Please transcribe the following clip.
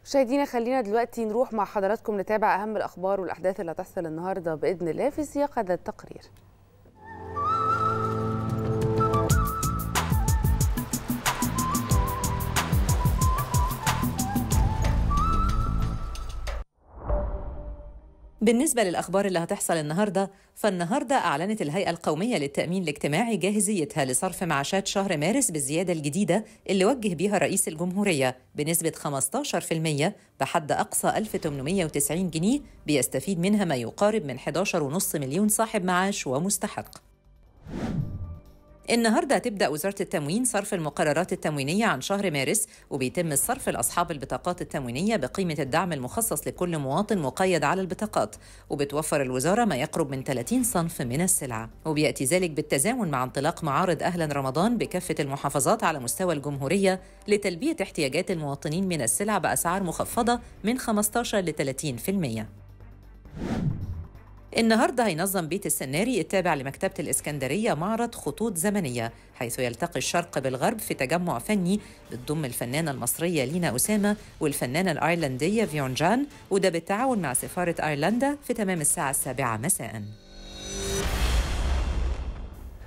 مشاهدينا خلينا دلوقتي نروح مع حضراتكم نتابع أهم الأخبار والأحداث اللي هتحصل النهاردة بإذن الله في سياق هذا التقرير. بالنسبة للأخبار اللي هتحصل النهاردة، فالنهاردة أعلنت الهيئة القومية للتأمين الاجتماعي جاهزيتها لصرف معاشات شهر مارس بالزيادة الجديدة اللي وجه بيها رئيس الجمهورية بنسبة 15% بحد أقصى 1890 جنيه بيستفيد منها ما يقارب من 11.5 مليون صاحب معاش ومستحق. النهارده هتبدأ وزارة التموين صرف المقررات التموينية عن شهر مارس، وبيتم الصرف لأصحاب البطاقات التموينية بقيمة الدعم المخصص لكل مواطن مقيد على البطاقات، وبتوفر الوزارة ما يقرب من 30 صنف من السلع، وبيأتي ذلك بالتزامن مع انطلاق معارض أهلا رمضان بكافة المحافظات على مستوى الجمهورية لتلبية احتياجات المواطنين من السلع بأسعار مخفضة من 15 ل 30%. النهارده هينظم بيت السناري التابع لمكتبة الإسكندرية معرض خطوط زمنية، حيث يلتقي الشرق بالغرب في تجمع فني بتضم الفنانة المصرية لينا أسامة والفنانة الأيرلندية فيون جان، وده بالتعاون مع سفارة أيرلندا في تمام الساعة 7 مساءً.